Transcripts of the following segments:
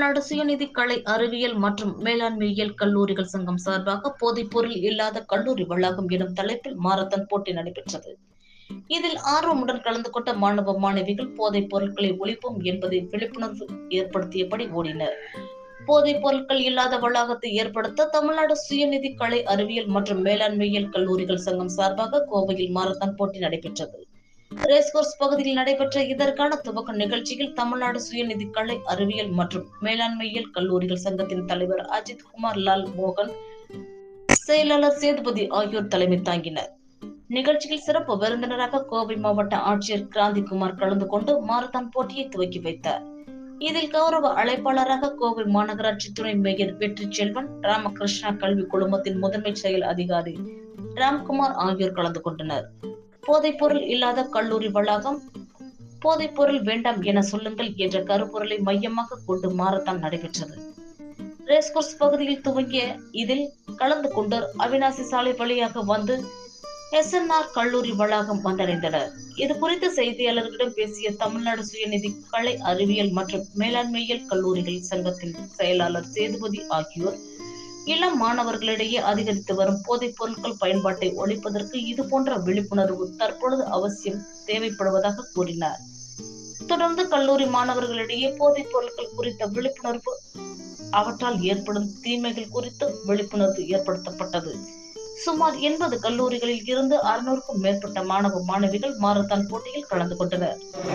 தமிழ்நாடு சுயநிதி கலை அறிவியல் மற்றும் மேலாண்மையியல் கல்லூரிகள் சங்கம் சார்பாக போதைப்பொருள் இல்லாத கல்லூரி வளாகம் எனும் தலைப்பில் மாரத்தான் போட்டி நடைபெற்றது. இதில் ஆர்வமுடன் கலந்து கொண்ட மாணவ மாணவிகள் போதைப் பொருட்களை ஒழிப்போம் என்பதை விழிப்புணர்வு ஏற்படுத்தியபடி ஓடினர். போதைப் பொருட்கள் இல்லாத வளாகத்தை ஏற்படுத்த தமிழ்நாடு சுயநிதி கலை அறிவியல் மற்றும் மேலாண்மையியல் கல்லூரிகள் சங்கம் சார்பாக கோவையில் மாரத்தான் போட்டி நடைபெற்றது. ரேஸ்கோர்ஸ் பகுதியில் நடைபெற்ற இதற்கான துவக்க நிகழ்ச்சியில் தமிழ்நாடு சுயநிதி கலை அறிவியல் மற்றும் மேலாண்மையியல் கல்லூரிகள் சங்கத்தின் தலைவர் அஜித் குமார் லால் மோகன், செயலாளர் சேதுபதி ஆகியோர் தலைமை தாங்கினர். நிகழ்ச்சியில் சிறப்பு விருந்தினராக கோவை மாவட்ட ஆட்சியர் கிராந்திகுமார் கலந்து கொண்டு மாரத்தான் போட்டியை துவக்கி வைத்தார். இதில் கௌரவ அழைப்பாளராக கோவை மாநகராட்சி துணை மேயர் வெற்றி செல்வன், ராமகிருஷ்ணா கல்வி குழுமத்தின் முதன்மை செயல் அதிகாரி ராம்குமார் ஆகியோர் கலந்து கொண்டனர். போதைப் பொருள் இல்லாத கல்லூரி வளாகம், போதைப் பொருள் வேண்டாம் என சொல்லுங்கள் என்ற கருப்பொருளை மையமாக கொண்டு மாரத்தான் நடைபெற்றது. ரேஸ்கோர்ஸ் பகுதியில் துவங்கிய இதில் கலந்து கொண்டு அவினாசி சாலை வழியாக வந்து SNR கல்லூரி வளாகம் வந்தடைந்தனர். இது குறித்து செய்தியாளர்களிடம் பேசிய தமிழ்நாடு சுயநிதி கலை அறிவியல் மற்றும் மேலாண்மையியல் கல்லூரிகள் சங்கத்தின் செயலாளர் சேதுபதி ஆகியோர், இளம் மாணவர்களிடையே அதிகரித்து வரும் போதைப் பொருட்கள் பயன்பாட்டை ஒழிப்பதற்கு இதுபோன்ற விழிப்புணர்வு தற்பொழுது அவசியம் தேவைப்படுவதாக கூறினார். தொடர்ந்து கல்லூரி மாணவர்களிடையே போதைப் பொருட்கள் குறித்த விழிப்புணர்வு, அவற்றால் ஏற்படும் தீமைகள் குறித்து விழிப்புணர்வு ஏற்படுத்தப்பட்டது. சுமார் 80 கல்லூரிகளில் இருந்து 600க்கும் மேற்பட்ட மாணவ மாணவிகள் மாரத்தான் போட்டியில் கலந்து கொண்டனர்.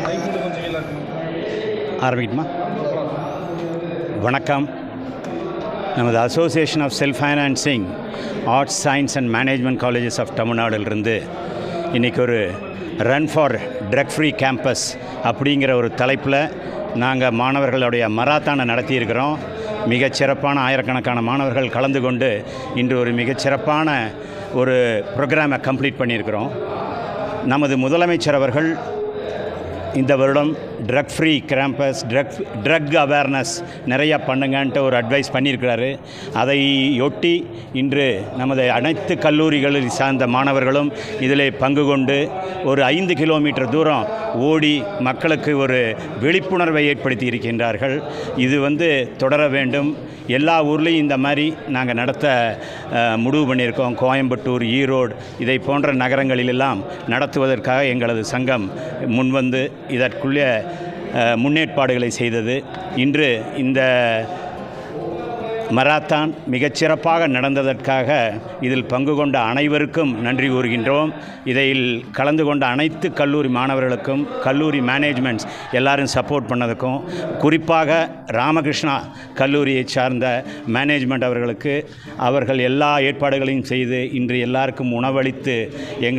வணக்கம். நமது association of self financing arts, science and management colleges of தமிழ்நாடுலேருந்து இன்றைக்கி ஒரு run for drug free campus அப்படிங்கிற ஒரு தலைப்பில் நாங்கள் மாணவர்களுடைய மராத்தானை நடத்தியிருக்கிறோம். மிகச்சிறப்பான ஆயிரக்கணக்கான மாணவர்கள் கலந்து கொண்டு இன்று ஒரு மிகச்சிறப்பான ஒரு ப்ரோக்ராமை கம்ப்ளீட் பண்ணியிருக்கிறோம். நமது முதலமைச்சர் அவர்கள் இந்த வருடம் drug free campus, drug awareness நிறையா பண்ணுங்கன்ட்டு ஒரு அட்வைஸ் பண்ணியிருக்கிறாரு. அதையொட்டி இன்று நமது அனைத்து கல்லூரிகளில் சார்ந்த மாணவர்களும் இதில் பங்கு கொண்டு ஒரு 5 கிலோமீட்டர் தூரம் ஓடி மக்களுக்கு ஒரு விழிப்புணர்வை ஏற்படுத்தி இருக்கின்றார்கள். இது தொடர வேண்டும். எல்லா ஊர்லேயும் இந்த மாதிரி நாங்கள் நடத்த முடிவு பண்ணியிருக்கோம். கோயம்புத்தூர், ஈரோடு இதை போன்ற நகரங்களிலெல்லாம் நடத்துவதற்காக எங்களது சங்கம் முன்வந்து இதற்குள்ளே முன்னேற்பாடுகளை செய்தது. இன்று இந்த மராத்தான் மிகச்சிறப்பாக நடந்ததற்காக இதில் பங்கு கொண்ட அனைவருக்கும் நன்றி கூறுகின்றோம். இதில் கலந்து கொண்ட அனைத்து கல்லூரி மாணவர்களுக்கும், கல்லூரி மேனேஜ்மெண்ட்ஸ் எல்லாரும் சப்போர்ட் பண்ணதுக்கும், குறிப்பாக ராமகிருஷ்ணா கல்லூரியை சார்ந்த மேனேஜ்மெண்ட் அவர்களுக்கு, அவர்கள் எல்லா ஏற்பாடுகளையும் செய்து இன்று எல்லாருக்கும் உணவளித்து